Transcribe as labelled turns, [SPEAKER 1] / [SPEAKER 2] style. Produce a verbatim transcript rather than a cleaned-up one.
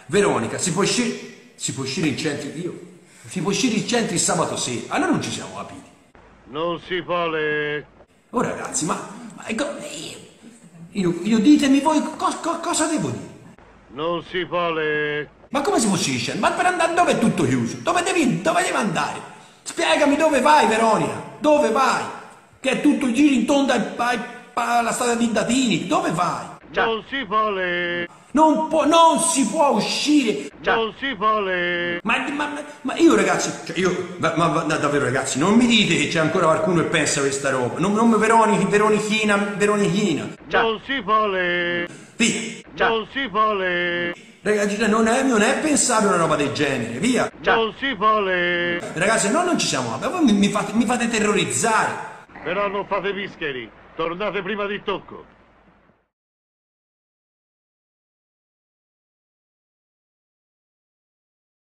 [SPEAKER 1] Veronica, si può uscire, si può uscire in centro, io, si può uscire in centro il sabato sera, allora non ci siamo capiti.
[SPEAKER 2] Non si può le...
[SPEAKER 1] Oh ragazzi, ma, ma ecco, io, io, io ditemi voi co, co, cosa devo dire?
[SPEAKER 2] Non si può le...
[SPEAKER 1] Ma come si può uscire in centro? Ma per andare dove è tutto chiuso? Dove devi, dove devi andare? Spiegami dove vai Veronica, dove vai? Che è tutto giro in tondo alla strada di Datini, dove vai?
[SPEAKER 2] Non si può le...
[SPEAKER 1] Non, può, non si può uscire.
[SPEAKER 2] Non si può le...
[SPEAKER 1] Ma, ma, ma io ragazzi, cioè io, ma, ma davvero ragazzi, non mi dite che c'è ancora qualcuno che pensa questa roba. Non, non Veronichi, Veronichina, Veronichina.
[SPEAKER 2] Non si può le...
[SPEAKER 1] Via.
[SPEAKER 2] Non si può le...
[SPEAKER 1] Ragazzi, non è, non è pensare una roba del genere, via.
[SPEAKER 2] Non si può le...
[SPEAKER 1] Ragazzi, no, non ci siamo. Voi mi, mi, fate, mi fate terrorizzare.
[SPEAKER 2] Però non fate pischeri. Tornate prima di tocco.